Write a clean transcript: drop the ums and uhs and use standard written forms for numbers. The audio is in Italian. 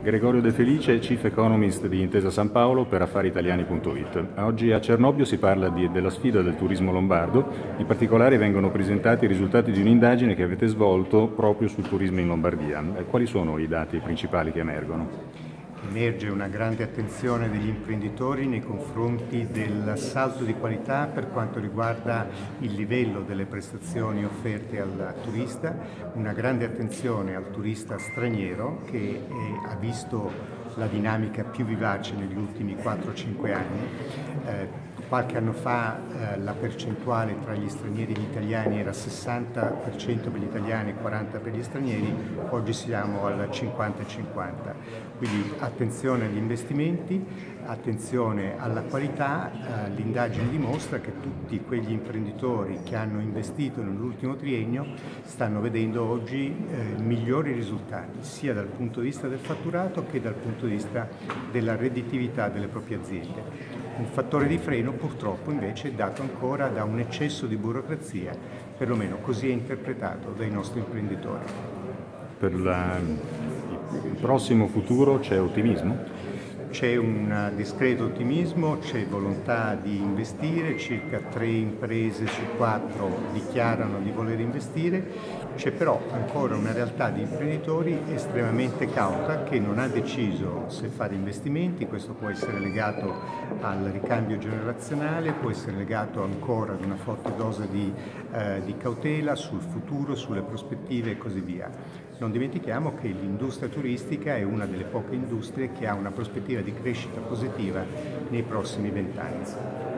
Gregorio De Felice, Chief Economist di Intesa San Paolo per affaritaliani.it. Oggi a Cernobbio si parla della sfida del turismo lombardo, in particolare vengono presentati i risultati di un'indagine che avete svolto proprio sul turismo in Lombardia. Quali sono i dati principali che emergono? Emerge una grande attenzione degli imprenditori nei confronti del salto di qualità per quanto riguarda il livello delle prestazioni offerte al turista, una grande attenzione al turista straniero che ha visto la dinamica più vivace negli ultimi 4-5 anni. Qualche anno fa la percentuale tra gli stranieri e gli italiani era 60% per gli italiani e 40% per gli stranieri, oggi siamo al 50-50. Quindi attenzione agli investimenti, attenzione alla qualità. L'indagine dimostra che tutti quegli imprenditori che hanno investito nell'ultimo triennio stanno vedendo oggi migliori risultati, sia dal punto di vista del fatturato che dal punto di vista della redditività delle proprie aziende. Un fattore di freno purtroppo invece è dato ancora da un eccesso di burocrazia, perlomeno così è interpretato dai nostri imprenditori. Per il prossimo futuro c'è ottimismo? C'è un discreto ottimismo, c'è volontà di investire, circa 3 imprese su 4 dichiarano di voler investire, c'è però ancora una realtà di imprenditori estremamente cauta che non ha deciso se fare investimenti. Questo può essere legato al ricambio generazionale, può essere legato ancora ad una forte dose di cautela sul futuro, sulle prospettive e così via. Non dimentichiamo che l'industria turistica è una delle poche industrie che ha una prospettiva di crescita positiva nei prossimi 20 anni.